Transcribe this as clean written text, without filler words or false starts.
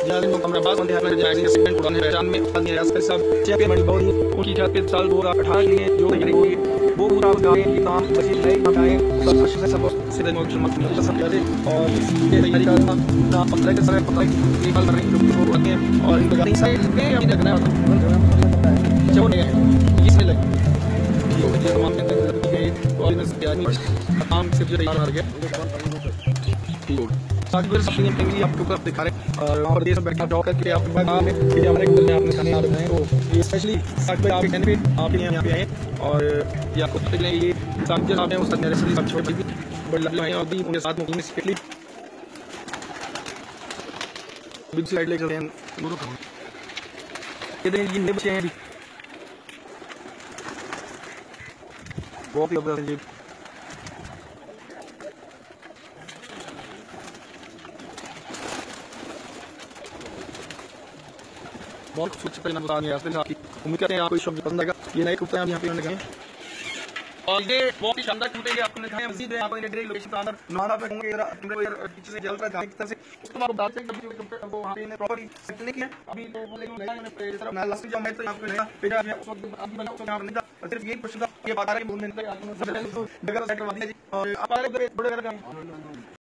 जाने को अमराबाद में हमारे जाएंगे सेकंड उड़ाने पहचान में आदमी यास्कर साहब चेपे बड़ी बहुत ही उनकी जात पे साल 2018 के लिए जो तैयारी हुई वो पूरा गाने की काम मजीद नई बनाए सब अच्छे से सब सीधे मौजूद मत सब करे और ये तैयारी का ना 15 के समय 15 की हाल कर रही हैं जो होते हैं और इन गाड़ी साइड में हमने करना है जो नहीं है इसमें लगे ये तमाम के और इन तैयारी काम सिर्फ जो तैयार हो गया साथ ही अपनी टीवी आपको कर दिखा रहे और वहाँ पर देश में बैठा जॉब करके आप में वीडियो हमारे घर में आपने खाने आ रहे हैं वो ये स्पेशली साथ में आपके कहने पे आपके यहाँ पे आए और ये आपको पता चले ये साथ जो आप हैं वो साथ मेरे से सब छोटे बड़े लगे हैं और भी उनके साथ मुझे स्पेशली बिग साइड लेके चलते हैं दोनों को ये नए बच्चे हैं अभी बहुत ही अब्दुल जी बहुत खूबसूरत परिणाम बता रहे हैं आपकी उम्मीद करते हैं आपको शब्द पसंद आएगा ये नए कुर्ते आप यहाँ पे लगाए और ये बहुत ही शानदार कुर्ते आपने दिखाए मजीद है आपको इंडिया लोकेशन का अंदर नोएडा पे होंगे पीछे से जल रहा है की तरफ से उसके बाद बात करें कभी वो वहां पे ने प्रॉपर्ली सेट नहीं किया अभी तो वो लेकिन नया मैंने तरफ नया लास्ट जो मैं तो आपको नया पेजा उस वक्त अभी बना उसको नहीं था सिर्फ यही क्वेश्चन था ये बता रहा है कि बोलने तक आपने सब जगह सेट करवा दिया जी और आप आ रहे बड़े बड़े